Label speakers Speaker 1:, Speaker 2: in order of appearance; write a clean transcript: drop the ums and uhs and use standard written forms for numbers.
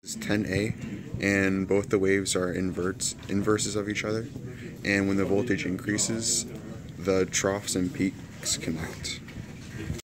Speaker 1: It's 10A, and both the waves are inverses of each other, and when the voltage increases, the troughs and peaks connect.